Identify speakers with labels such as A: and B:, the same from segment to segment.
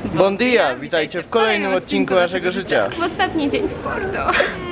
A: Bon dia, witajcie w kolejnym odcinku naszego życia.
B: W ostatni dzień w Porto.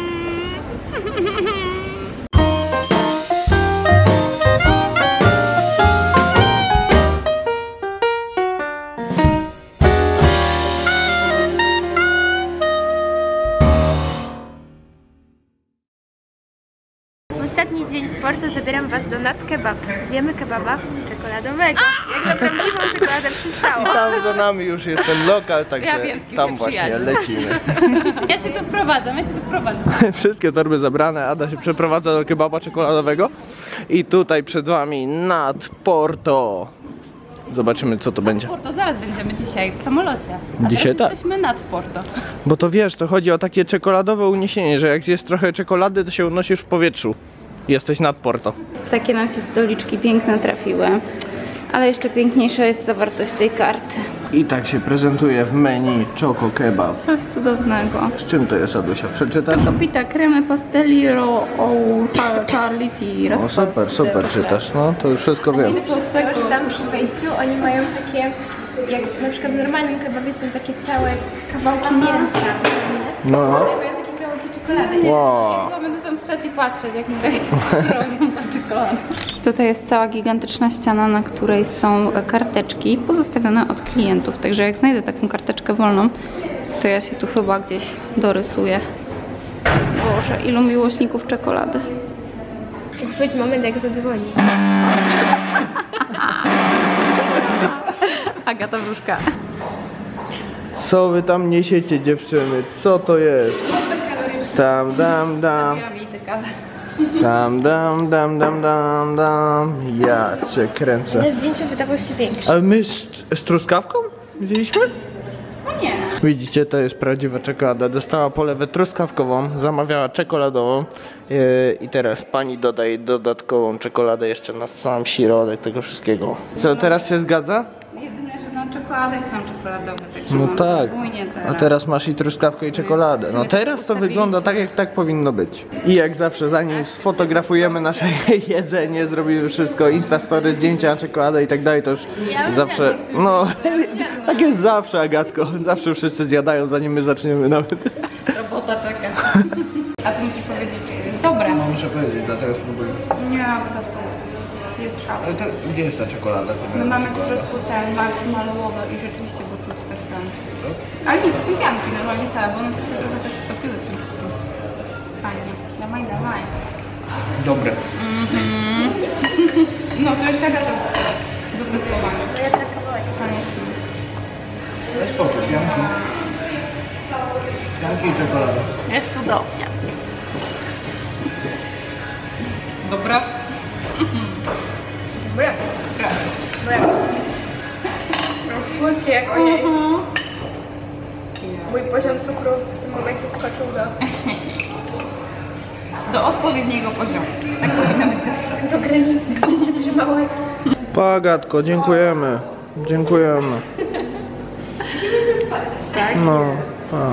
B: Ostatni dzień w Porto zabieram was do Nat Kebab. Zjemy kebaba czekoladowego. Jak na prawdziwą czekoladę przystało.
A: I tam za nami już jest ten lokal, także
B: Ja wiem, z kim
A: tam
B: się
A: właśnie
B: przyjaźń.
A: lecimy.
B: Ja się tu wprowadzam.
A: Wszystkie torby zabrane, Ada się przeprowadza do kebaba czekoladowego. I tutaj przed wami Nat Porto. Zobaczymy, co to będzie.
C: Porto zaraz będziemy dzisiaj w samolocie. A
A: Dzisiaj
C: teraz
A: tak.
C: jesteśmy nad Porto.
A: Bo to wiesz, to chodzi o takie czekoladowe uniesienie, że jak zjesz trochę czekolady, to się unosisz w powietrzu. Jesteś nad Porto.
C: Takie nam się stoliczki piękne trafiły. Ale jeszcze piękniejsza jest zawartość tej karty.
A: I tak się prezentuje w menu Choco Kebab.
C: Coś cudownego.
A: Z czym to jest, Adusia? Przeczytasz?
C: Kopita creme pastelliro Charlity.
A: O, super, super czytasz. No, to już wszystko wiem.
B: Że tam przy wejściu oni mają takie, jak na przykład w normalnym kebabie są takie całe kawałki mięsa.
A: No.
B: Tutaj mają takie kawałki czekolady.
A: Wow.
C: Chyba będę tam stać i patrzeć, jak mi tutaj robią tą czekoladę. Tutaj jest cała gigantyczna ściana, na której są karteczki pozostawione od klientów. Także jak znajdę taką karteczkę wolną, to ja się tu chyba gdzieś dorysuję. Boże, ilu miłośników czekolady.
B: Chwyć moment, jak zadzwoni.
C: Agata Wróżka.
A: Co wy tam niesiecie, dziewczyny? Co to jest? Tam dam dam.
C: Zabieram jej tę kawę.
A: Tam dam dam dam dam dam. Ja cię kręcę.
B: Na zdjęciu wydawał się większy.
A: Ale my z truskawką wzięliśmy?
C: No nie.
A: Widzicie, to jest prawdziwa czekolada. Dostała polewę truskawkową, zamawiała czekoladową i teraz pani dodaje dodatkową czekoladę jeszcze na sam środek tego wszystkiego. Co, teraz się zgadza?
C: Jedyne, że na czekoladę chcą czekoladowe, także
A: No
C: mam
A: tak,
C: podwójnie
A: a teraz masz i truskawkę i czekoladę. No teraz to wygląda tak, jak tak powinno być. I jak zawsze, zanim sfotografujemy nasze jedzenie, zrobimy wszystko, instastory, zdjęcia na czekoladę i tak dalej, to już zawsze, no tak jest zawsze, Agatko. Zawsze wszyscy zjadają, zanim my zaczniemy nawet.
C: Robota czeka. A ty musisz powiedzieć, czy jest dobra.
A: No muszę powiedzieć, dlatego spróbuję.
C: Nie, Agata, jest szał.
A: Ale to, gdzie jest ta czekolada?
C: My mamy w środku ten marshmallowowe i rzeczywiście go czuć tak tam. Ale nie, to są pianki normalnie całe, bo one tak się trochę też stopiły z tym wszystkim. Fajnie. Dawaj, dawaj.
A: Dobre.
C: No to jest taka do testowania.
B: Ja tak kawałeczek.
C: Koniecznie.
A: Daj spokój, pianki. Pianki i czekolada.
C: Jest cudownie. Dobra?
B: Bo ja. Słodkie jak ojej. Mój poziom cukru w tym momencie skoczył
C: Do odpowiedniego poziomu. Tak powinno być zawsze.
B: do granicy wytrzymałości.
A: Pa, Agatko, dziękujemy. Dziękujemy.
B: Tak?
A: No, pa.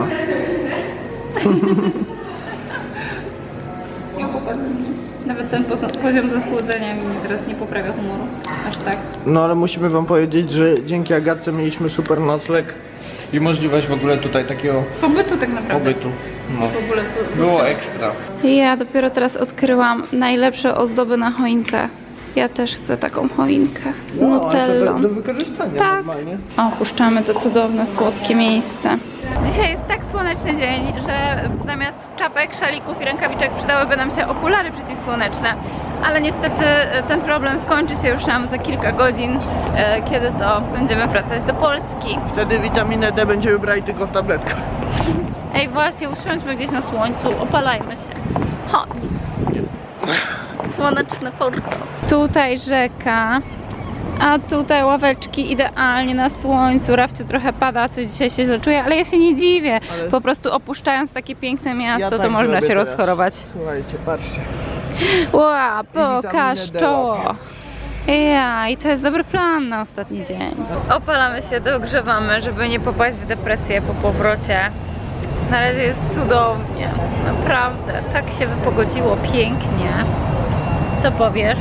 C: Nawet ten poziom zasłodzenia mi teraz nie poprawia humoru. Aż tak.
A: No ale musimy wam powiedzieć, że dzięki Agatce mieliśmy super nocleg i możliwość w ogóle tutaj takiego
C: Pobytu tak naprawdę.
A: pobytu. No.
C: W ogóle
A: Było ekstra.
C: Ja dopiero teraz odkryłam najlepsze ozdoby na choinkę. Ja też chcę taką choinkę z nutellą.
A: Do wykorzystania
C: Tak.
A: normalnie.
C: Opuszczamy to cudowne, słodkie miejsce.
D: Dzisiaj jest tak słoneczny dzień, że zamiast czapek, szalików i rękawiczek przydałyby nam się okulary przeciwsłoneczne. Ale niestety ten problem skończy się już nam za kilka godzin, kiedy to będziemy wracać do Polski.
A: Wtedy witaminę D będziemy brali tylko w tabletkach.
D: Ej, właśnie, usiądźmy gdzieś na słońcu, opalajmy się. Chodź. Słoneczne Porto.
C: Tutaj rzeka, a tutaj ławeczki idealnie na słońcu. Rafciu trochę pada, co dzisiaj się źle czuje, ale ja się nie dziwię.
A: Ale-
C: Po prostu opuszczając takie piękne miasto,
A: Ja
C: to
A: tak
C: można
A: zrobię
C: się
A: teraz.
C: rozchorować.
A: Słuchajcie, patrzcie.
C: Ła, pokaż
A: witaminę D
C: czoło.
A: łapię.
C: Ja, i to jest dobry plan na ostatni dzień.
D: Opalamy się, dogrzewamy, żeby nie popaść w depresję po powrocie. Na razie jest cudownie, naprawdę. Tak się wypogodziło pięknie. Co powiesz?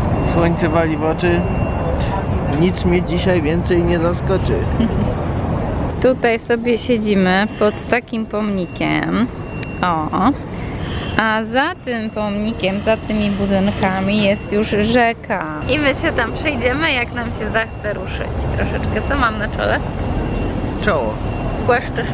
A: Słońce wali w oczy. Nic mnie dzisiaj więcej nie zaskoczy.
C: Tutaj sobie siedzimy pod takim pomnikiem. O. A za tym pomnikiem, za tymi budynkami jest już rzeka. I my się tam przejdziemy, jak nam się zachce ruszyć troszeczkę. Co mam na czole?
A: Czoło.
C: Głaszczysz?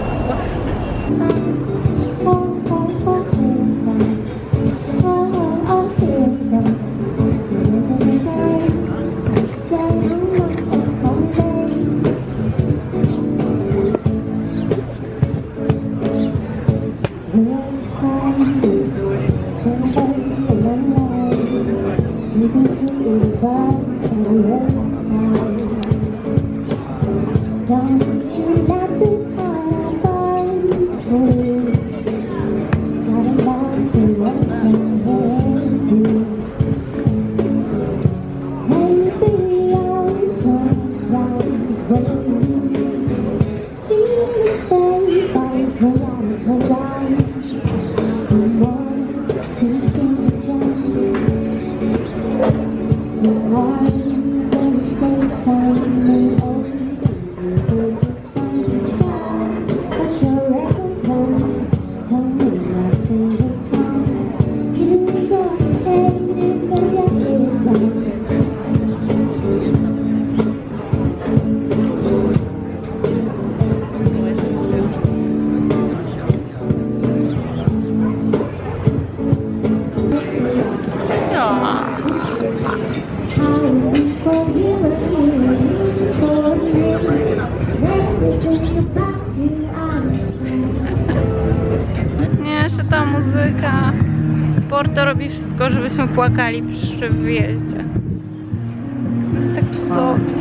C: Nie, jeszcze ta muzyka. Porto robi wszystko, żebyśmy płakali przy wyjeździe. Jest tak cudownie.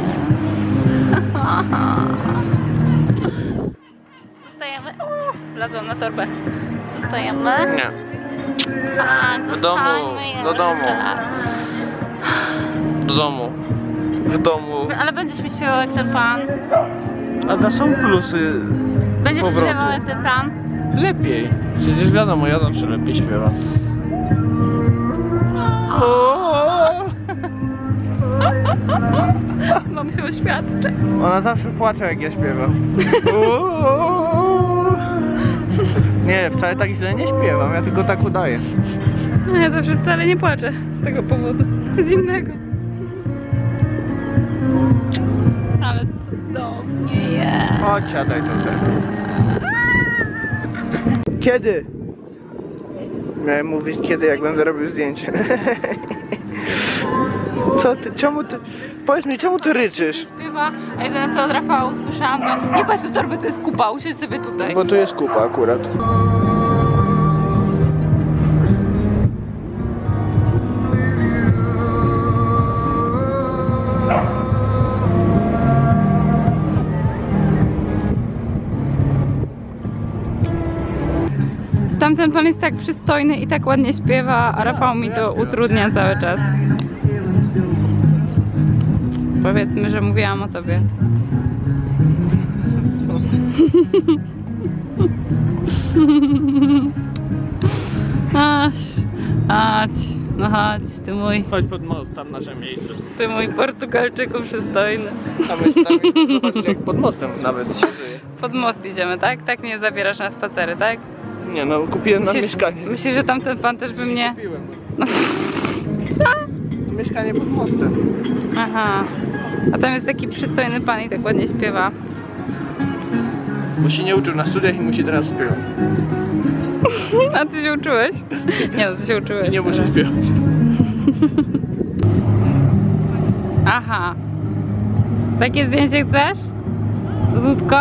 C: Zostajemy. Wlazłam na torbę. Zostajemy.
A: Nie.
C: Tak,
A: Do domu, do domu. Do domu. W domu.
C: Ale będziesz mi śpiewał jak ten pan.
A: Aga, są plusy
C: Będziesz mi
A: powrotu.
C: śpiewał jak ten pan.
A: Lepiej. Przecież wiadomo, ja zawsze lepiej śpiewam.
C: Mam się oświadczyć.
A: Ona zawsze płacze, jak ja śpiewam. Nie, wcale tak źle nie śpiewam, ja tylko tak udaję.
C: No ja zawsze wcale nie płaczę z tego powodu. Z innego. Ale cudownie jest.
A: Chodź, siadaj tu sobie. Kiedy? Miałem mówić kiedy, jak będę robił zdjęcie. Co ty, czemu ty, powiedz mi, czemu ty ryczysz?
C: Śpiewa, a jedyne co od Rafała usłyszałam to nie kładź do torby, to jest kupa, usiądź sobie tutaj.
A: Bo tu jest kupa akurat.
C: Tamten pan jest tak przystojny i tak ładnie śpiewa, a Rafał mi to utrudnia cały czas. Powiedzmy, że mówiłam o tobie. Chodź, no chodź, ty mój.
A: Chodź pod most, tam nasze miejsce.
C: Ty mój Portugalczyku przystojny.
A: Tam jest, zobaczcie, jak pod mostem nawet się żyje.
C: Pod most idziemy, tak? Tak mnie zabierasz na spacery, tak?
A: Nie no, kupiłem na mieszkanie.
C: Myślisz, że tamten pan też by mnie...
A: Kupiłem.
C: No.
A: Co? Mieszkanie pod mostem.
C: Aha. A tam jest taki przystojny pan i tak ładnie śpiewa.
A: Bo się nie uczył na studiach i musi teraz śpiewać.
C: A ty się uczyłeś? Nie no, ty się uczyłeś.
A: Nie muszę śpiewać.
C: Aha. Takie zdjęcie chcesz? Z łódką?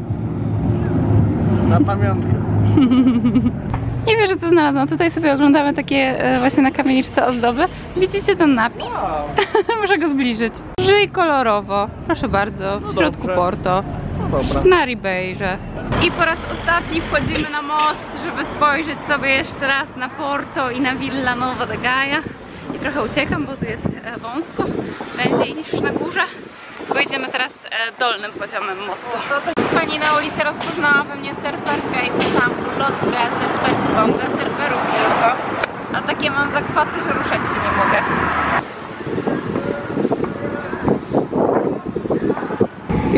A: Na pamiątkę.
C: Nie wierzę, co znalazłam. Tutaj sobie oglądamy takie właśnie na kamieniczce ozdoby. Widzicie ten napis?
A: Wow.
C: Muszę go zbliżyć. Żyj kolorowo. Proszę bardzo, w środku
A: dobrze.
C: Porto.
A: No dobra.
C: Na Ribejrze. I po raz ostatni wchodzimy na most, żeby spojrzeć sobie jeszcze raz na Porto i na Villa Nova da Gaia. I trochę uciekam, bo tu jest wąsko, węziej niż na górze. Pojedziemy teraz dolnym poziomem mostu. Pani na ulicy rozpoznała we mnie surferkę i dostałam lotkę surferską dla surferów tylko. A takie mam zakwasy, że ruszać się nie mogę.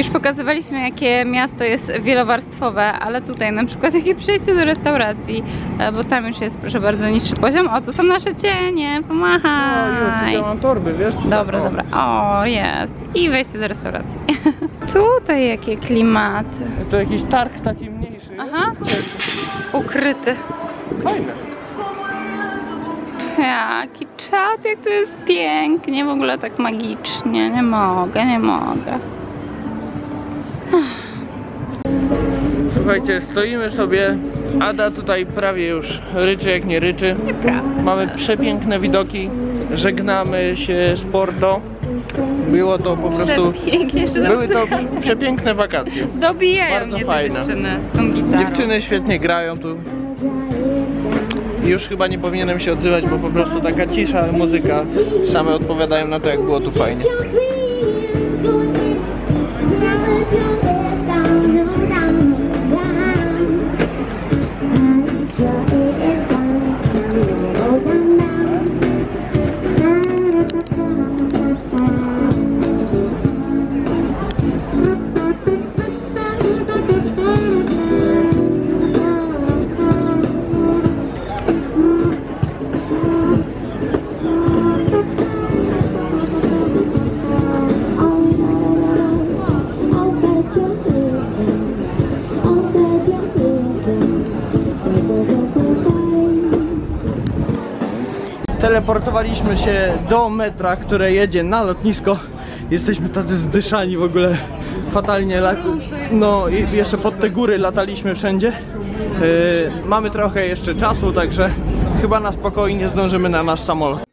C: Już pokazywaliśmy, jakie miasto jest wielowarstwowe, ale tutaj na przykład jakie przejście do restauracji, bo tam już jest, proszę bardzo, niższy poziom. O, to są nasze cienie, pomachaj.
A: Ja mam torby, wiesz?
C: Dobra, dobra. O, jest. I wejście do restauracji. Tutaj jakie klimaty.
A: To jakiś targ taki mniejszy.
C: Aha. Ukryty.
A: Fajne.
C: Jaki czad, jak tu jest pięknie, w ogóle tak magicznie. Nie mogę, nie mogę.
A: Słuchajcie, stoimy sobie. Ada tutaj prawie już ryczy jak nie ryczy.
C: Nieprawda.
A: Mamy przepiękne widoki. Żegnamy się z Porto. Było to po prostu...
C: Pięknie, że
A: Były to przepiękne wakacje.
C: dobijają
A: bardzo
C: mnie
A: fajne.
C: te dziewczyny z tą gitarą.
A: Dziewczyny świetnie grają tu. Już chyba nie powinienem się odzywać, bo po prostu taka cisza, muzyka same odpowiadają na to, jak było tu fajnie. Teleportowaliśmy się do metra, które jedzie na lotnisko. Jesteśmy tacy zdyszani w ogóle, fatalnie. No i jeszcze pod te góry lataliśmy wszędzie. Mamy trochę jeszcze czasu, także chyba na spokojnie zdążymy na nasz samolot.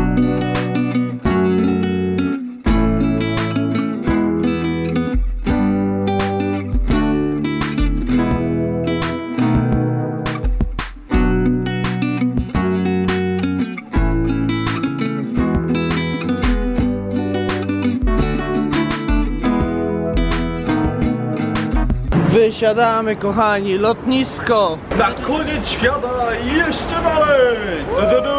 A: Wysiadamy, kochani, lotnisko! Na koniec świata i jeszcze dalej! Du, du, du.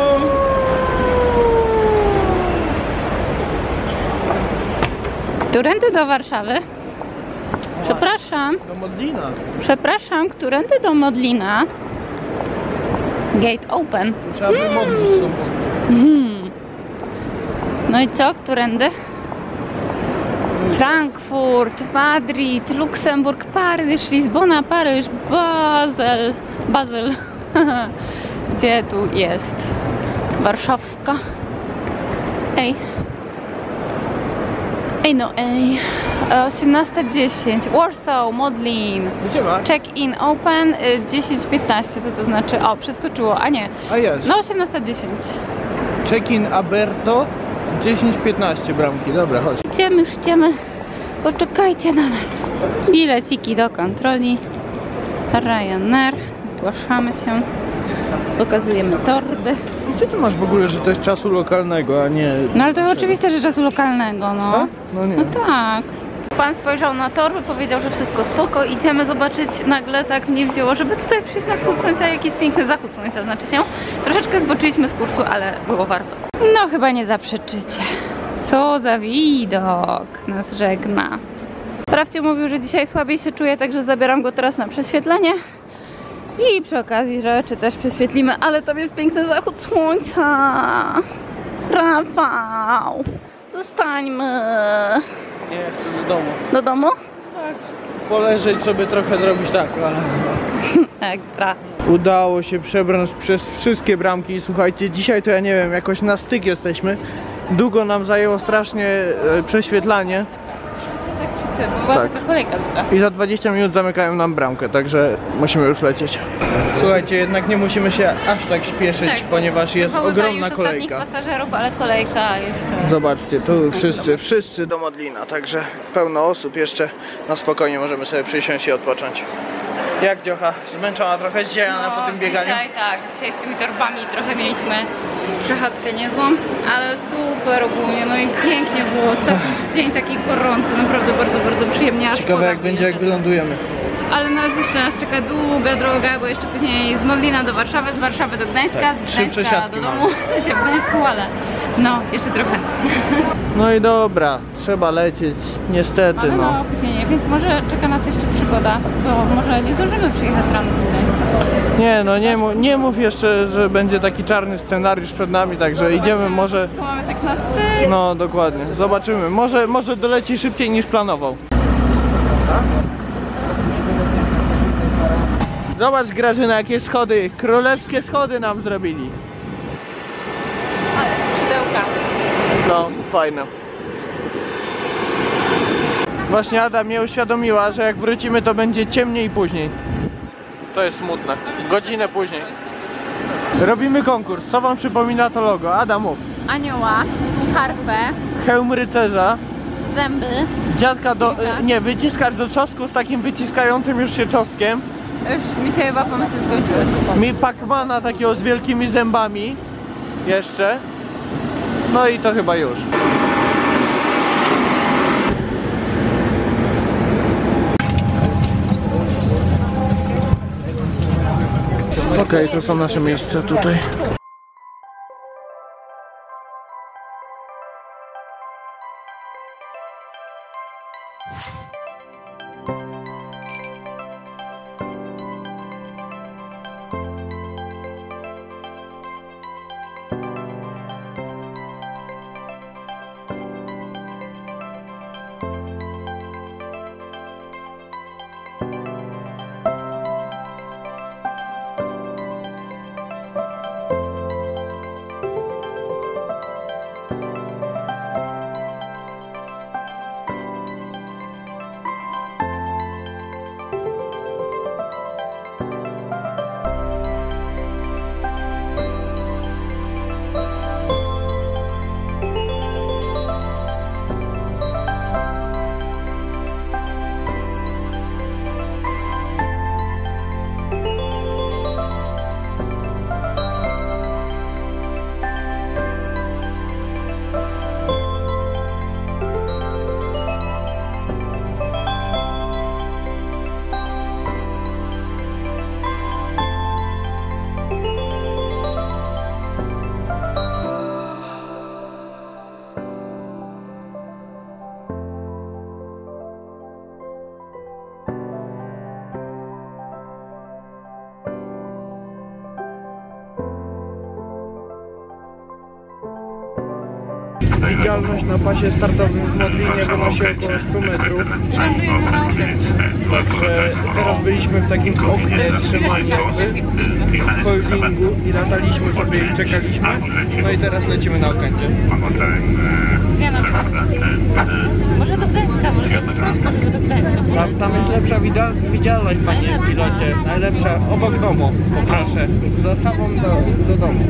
C: Którędy do Warszawy? Przepraszam.
A: Do Modlina.
C: Przepraszam, którędy do Modlina? Gate open.
A: Trzeba wymodlić tą wodę.
C: No i co, którędy? Frankfurt, Madryt, Luksemburg, Paryż, Lizbona, Paryż, Basel. Gdzie tu jest Warszawka? Ej. Ej no, ej. 18:10. Warsaw, Modlin.
A: Gdzie ma?
C: Check-in open 10:15. Co to znaczy? O, przeskoczyło, a nie.
A: A jest.
C: No 18:10.
A: Check-in Aberto 10-15 bramki. Dobra, chodź.
C: Idziemy, już idziemy. Poczekajcie na nas. Bileciki do kontroli. Ryanair. Zgłaszamy się. Pokazujemy torby.
A: Gdzie ty masz w ogóle, że to jest czasu lokalnego, a nie...
C: No ale to oczywiste, że czasu lokalnego, no.
A: A? No nie.
C: No tak. Pan spojrzał na torby, powiedział, że wszystko spoko. Idziemy zobaczyć. Nagle tak mnie wzięło, żeby tutaj przyjść na wschód słońca. Jaki jest piękny zachód słońca, znaczy się. Troszeczkę zboczyliśmy z kursu, ale było warto. No chyba nie zaprzeczycie. Co za widok nas żegna. Sprawdźcie, mówił, że dzisiaj słabiej się czuje, także zabieram go teraz na prześwietlenie. I przy okazji rzeczy też prześwietlimy, ale tam jest piękny zachód słońca. Rafał, zostańmy.
A: Nie, chcę do domu.
C: Do domu?
A: Tak, poleżeć sobie trochę, zrobić tak, ale...
C: Ekstra.
A: Udało się przebrnąć przez wszystkie bramki i słuchajcie, dzisiaj to ja nie wiem, jakoś na styk jesteśmy. Długo nam zajęło strasznie prześwietlanie.
C: Tak wszyscy, bo była
A: Tak.
C: taka kolejka długa.
A: I za 20 minut zamykają nam bramkę, także musimy już lecieć. Słuchajcie, jednak nie musimy się aż tak śpieszyć,
C: Tak,
A: ponieważ jest
C: Pochowywali
A: ogromna
C: już
A: kolejka.
C: ostatnich pasażerów, ale kolejka jeszcze.
A: Zobaczcie, tu wszyscy do Modlina, także pełno osób jeszcze. Na spokojnie możemy sobie przysiąść i odpocząć. Jak Dziocha? Zmęczona trochę dzisiaj po tym bieganiu?
C: Dzisiaj z tymi torbami trochę mieliśmy przechadzkę niezłą, ale super ogólnie, no i pięknie było. Taki dzień taki gorący, naprawdę bardzo, bardzo przyjemnie.
A: Ciekawe jak będzie, jak wylądujemy.
D: ale na razie jeszcze nas czeka długa droga, bo jeszcze później z Modlina do Warszawy, z Warszawy do Gdańska,
A: Tak,
D: z
A: 3
D: Gdańska
A: przesiadki
D: do
A: mamy.
D: domu, w sensie w Gdańsku, ale no, jeszcze trochę.
A: No i dobra, trzeba lecieć, niestety
D: Mamy
A: no.
D: małe opóźnienie, więc może czeka nas jeszcze przygoda, bo może nie zdążymy przyjechać rano do Gdańska.
A: Nie no, nie mów jeszcze, że będzie taki czarny scenariusz przed nami, także idziemy może...
D: Wszystko mamy tak na styl.
A: No dokładnie, zobaczymy, może doleci szybciej niż planował. Zobacz Grażyna, jakie schody, królewskie schody nam zrobili.
D: Ale skrzydełka.
A: No, fajne. Właśnie Ada mnie uświadomiła, że jak wrócimy, to będzie ciemniej później. To jest smutne. Godzinę później. Robimy konkurs. Co wam przypomina to logo? Ada, mów.
D: Anioła, harfę,
A: Hełm rycerza,
D: zęby.
A: dziadka do... nie, wyciskacz do czosnku z takim wyciskającym już się czosnkiem.
D: Już mi się chyba pomysły skończyły.
A: Mi Pacmana takiego z wielkimi zębami. Jeszcze. No i to chyba już. Okej, to są nasze miejsca tutaj. Widzialność na pasie startowym w Modlinie wynosi około 100 metrów.
D: I lądujemy na okręcie.
A: Także teraz byliśmy w takim oknie trzymani jakby, w holdingu i lataliśmy sobie i czekaliśmy. No i teraz lecimy na okręcie.
D: Ja na to. Może do Gdańska, może do Gdańska.
A: Tam jest lepsza widzialność, panie pilocie. Najlepsza obok domu, poproszę. Z dostawą do domu.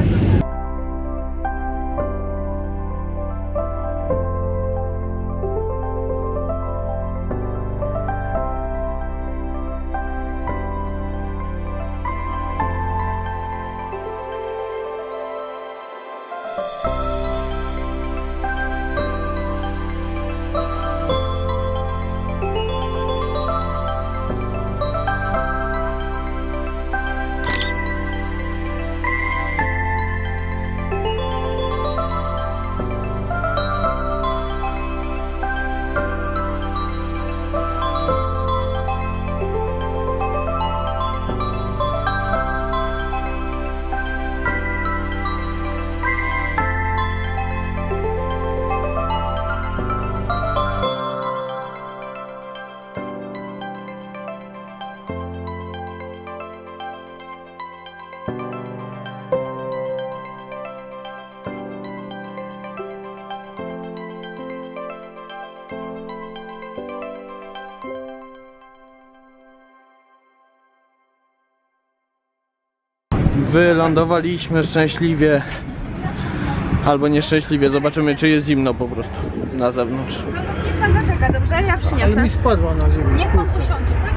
A: Wylądowaliśmy szczęśliwie, albo nieszczęśliwie, zobaczymy czy jest zimno po prostu na zewnątrz.
D: Pan zaczeka, dobrze? Ja przyniosę.
A: Ale mi spadła na ziemię.
D: Niech pan usiądzie, tak?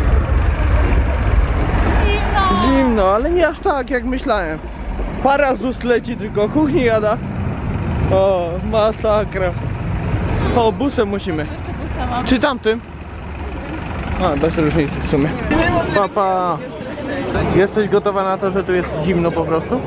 D: Zimno!
A: Zimno, ale nie aż tak jak myślałem. Para z ust leci tylko, kuchni jada. O, masakra. O, busem musimy.
D: Jeszcze busa mam.
A: Czy tamtym? A, bez różnicy w sumie. Papa! Jesteś gotowa na to, że tu jest zimno po prostu?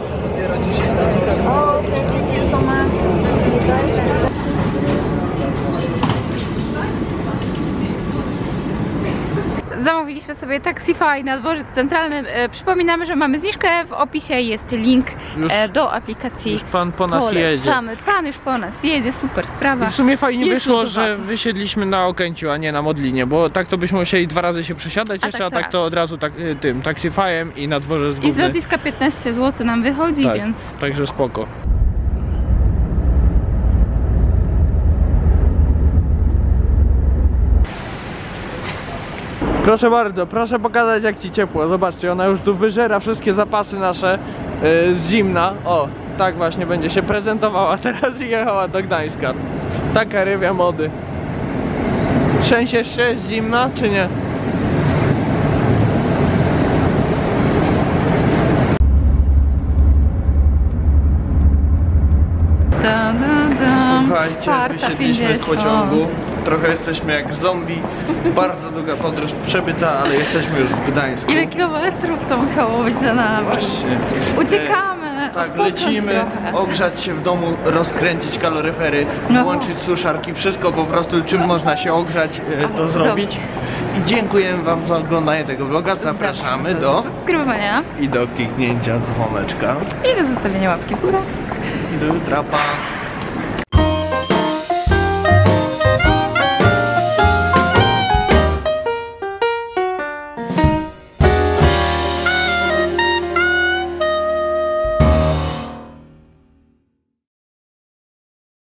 D: Zamówiliśmy sobie Taxify na dworzec centralnym. Przypominamy, że mamy zniżkę. W opisie jest link do aplikacji.
A: Już pan po nas jedzie.
D: Pan już po nas jedzie, super sprawa.
A: I w sumie fajnie
D: Jest
A: wyszło,
D: dużo
A: że
D: VAT-u.
A: wysiedliśmy na Okęciu, a nie na Modlinie, bo tak to byśmy musieli 2 razy się przesiadać jeszcze,
D: tak
A: a tak to od razu tym Taxifyem i na dworzec główny.
D: I z lotniska 15 zł nam wychodzi,
A: Tak,
D: więc...
A: także spoko. Proszę bardzo, proszę pokazać jak ci ciepło. Zobaczcie, ona już tu wyżera wszystkie zapasy nasze z zimna. O, tak właśnie będzie się prezentowała teraz i jechała do Gdańska. Taka rywia mody. Trzęsiesz się z zimna, czy nie? Słuchajcie,
D: Czwarta
A: wysiedliśmy z
D: 50.
A: pociągu. Trochę jesteśmy jak zombie. Bardzo długa podróż przebyta, ale jesteśmy już w Gdańsku.
D: Ile kilometrów to musiało być za nami?
A: Właśnie.
D: Uciekamy!
A: Tak,
D: odpocząć
A: lecimy,
D: trochę.
A: ogrzać się w domu, rozkręcić kaloryfery,
D: No.
A: włączyć suszarki, wszystko po prostu czym można się ogrzać, to zrobić. I dziękujemy wam za oglądanie tego vloga. Zapraszamy do
D: subskrybowania
A: i do kliknięcia dzwoneczka.
D: i do zostawienia łapki w górę.
A: I do jutra, pa!